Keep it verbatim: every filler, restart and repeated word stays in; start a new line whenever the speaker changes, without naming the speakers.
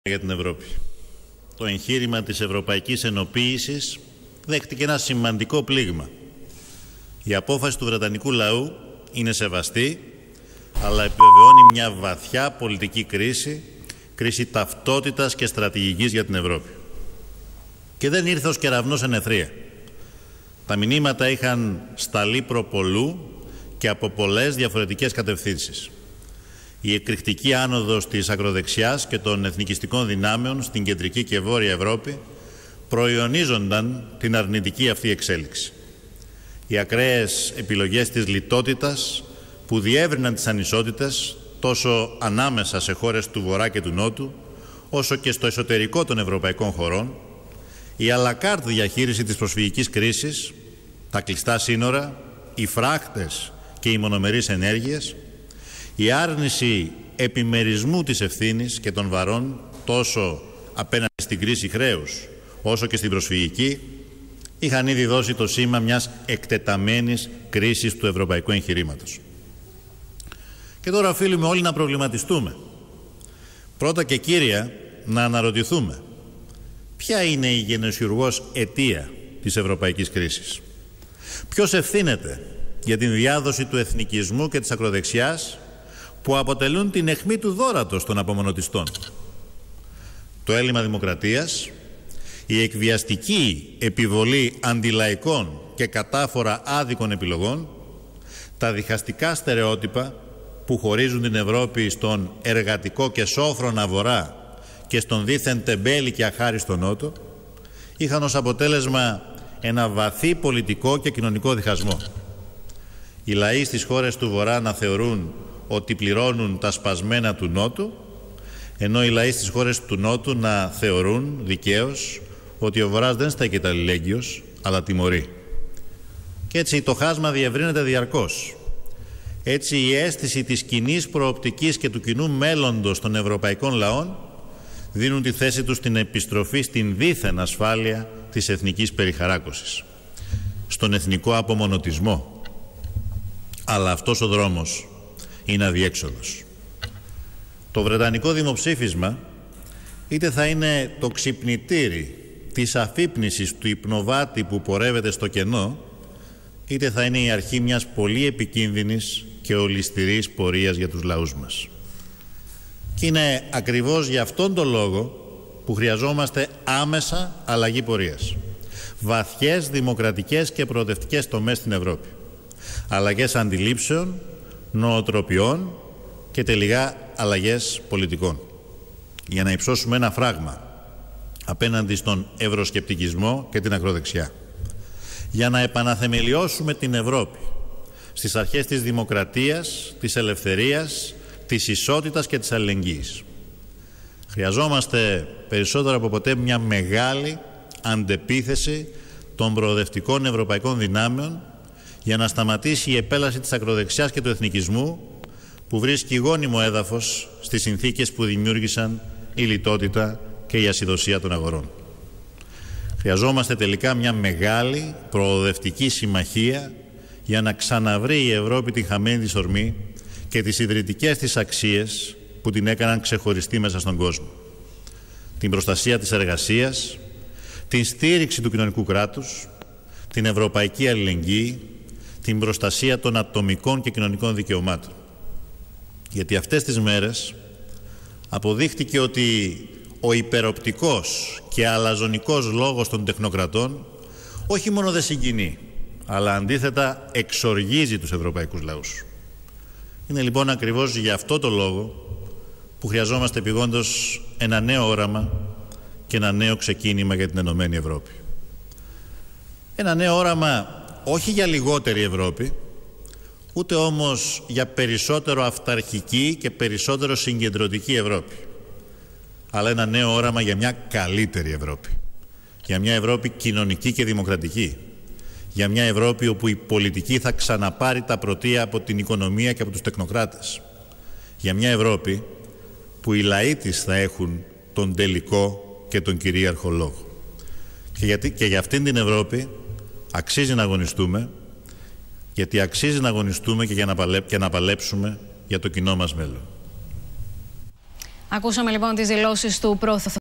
Για την Ευρώπη. Το εγχείρημα της ευρωπαϊκής ενοποίησης δέχτηκε ένα σημαντικό πλήγμα. Η απόφαση του βρετανικού λαού είναι σεβαστή, αλλά επιβεβαιώνει μια βαθιά πολιτική κρίση, κρίση ταυτότητας και στρατηγικής για την Ευρώπη. Και δεν ήρθε ως κεραυνός εν αιθρία. Τα μηνύματα είχαν σταλεί προπολού και από πολλές διαφορετικές κατευθύνσεις. Η εκρηκτική άνοδος της ακροδεξιάς και των εθνικιστικών δυνάμεων στην κεντρική και βόρεια Ευρώπη προϊονίζονταν την αρνητική αυτή εξέλιξη. Οι ακραίες επιλογές της λιτότητας που διεύρυναν τις ανισότητες τόσο ανάμεσα σε χώρες του Βορρά και του Νότου, όσο και στο εσωτερικό των ευρωπαϊκών χωρών, η αλακάρτ διαχείριση της προσφυγικής κρίσης, τα κλειστά σύνορα, οι φράχτες και οι μονομερείς ενέργειες, η άρνηση επιμερισμού της ευθύνης και των βαρών τόσο απέναντι στην κρίση χρέους όσο και στην προσφυγική είχαν ήδη δώσει το σήμα μιας εκτεταμένης κρίσης του ευρωπαϊκού εγχειρήματος. Και τώρα οφείλουμε όλοι να προβληματιστούμε. Πρώτα και κύρια να αναρωτηθούμε ποια είναι η γενεσιουργός αιτία της ευρωπαϊκής κρίσης. Ποιος ευθύνεται για την διάδοση του εθνικισμού και της ακροδεξιάς που αποτελούν την αιχμή του δώρατος των απομονωτιστών. Το έλλειμμα δημοκρατίας, η εκβιαστική επιβολή αντιλαϊκών και κατάφορα άδικων επιλογών, τα διχαστικά στερεότυπα που χωρίζουν την Ευρώπη στον εργατικό και σόφρονα Βορρά και στον δίθεν τεμπέλη και αχάριστο Νότο, είχαν ως αποτέλεσμα ένα βαθύ πολιτικό και κοινωνικό διχασμό. Οι λαοί στις χώρες του Βορρά να θεωρούν ότι πληρώνουν τα σπασμένα του Νότου, ενώ οι λαοί στις χώρες του Νότου να θεωρούν δικαίως ότι ο Βορράς δεν στέκεται αλληλέγγυος, αλλά τιμωρεί. Και έτσι το χάσμα διευρύνεται διαρκώς. Έτσι η αίσθηση της κοινής προοπτικής και του κοινού μέλλοντος των ευρωπαϊκών λαών δίνουν τη θέση τους στην επιστροφή στην δίθεν ασφάλεια της εθνικής περιχαράκωσης, στον εθνικό απομονωτισμό. Αλλά αυτός ο δρόμος είναι αδιέξοδος. Το βρετανικό δημοψήφισμα είτε θα είναι το ξυπνητήρι της αφύπνισης του υπνοβάτη που πορεύεται στο κενό, είτε θα είναι η αρχή μιας πολύ επικίνδυνης και ολισθηρής πορείας για τους λαούς μας. Και είναι ακριβώς για αυτόν τον λόγο που χρειαζόμαστε άμεσα αλλαγή πορείας. Βαθιές δημοκρατικές και προοδευτικές τομές στην Ευρώπη. Αλλαγές αντιλήψεων, νοοτροπιών και τελικά αλλαγές πολιτικών. Για να υψώσουμε ένα φράγμα απέναντι στον ευρωσκεπτικισμό και την ακροδεξιά. Για να επαναθεμελιώσουμε την Ευρώπη στις αρχές της δημοκρατίας, της ελευθερίας, της ισότητας και της αλληλεγγύης. Χρειαζόμαστε περισσότερο από ποτέ μια μεγάλη αντεπίθεση των προοδευτικών ευρωπαϊκών δυνάμεων για να σταματήσει η επέλαση της ακροδεξιάς και του εθνικισμού που βρίσκει γόνιμο έδαφος στις συνθήκες που δημιούργησαν η λιτότητα και η ασυδοσία των αγορών. Χρειαζόμαστε τελικά μια μεγάλη προοδευτική συμμαχία για να ξαναβρει η Ευρώπη την χαμένη της ορμή και τις ιδρυτικές της αξίες που την έκαναν ξεχωριστή μέσα στον κόσμο. Την προστασία της εργασίας, την στήριξη του κοινωνικού κράτους, την ευρωπαϊκή αλληλεγγύη, την προστασία των ατομικών και κοινωνικών δικαιωμάτων. Γιατί αυτές τις μέρες αποδείχτηκε ότι ο υπεροπτικός και αλαζονικός λόγος των τεχνοκρατών όχι μόνο δεν συγκινεί, αλλά αντίθετα εξοργίζει τους ευρωπαϊκούς λαούς. Είναι λοιπόν ακριβώς για αυτό το λόγο που χρειαζόμαστε επειγόντως ένα νέο όραμα και ένα νέο ξεκίνημα για την Ενωμένη Ευρώπη. Ένα νέο όραμα όχι για λιγότερη Ευρώπη, ούτε όμως για περισσότερο αυταρχική και περισσότερο συγκεντρωτική Ευρώπη, αλλά ένα νέο όραμα για μια καλύτερη Ευρώπη, για μια Ευρώπη κοινωνική και δημοκρατική, για μια Ευρώπη όπου η πολιτική θα ξαναπάρει τα πρωτεία από την οικονομία και από τους τεχνοκράτες, για μια Ευρώπη που οι λαοί της θα έχουν τον τελικό και τον κυρίαρχο λόγο. Και, γιατί, και για αυτήν την Ευρώπη αξίζει να αγωνιστούμε, γιατί αξίζει να αγωνιστούμε και, για να, παλέ, και να παλέψουμε για το κοινό μας μέλλον.
Ακούσαμε λοιπόν τις δηλώσεις του Πρωθυπουργού.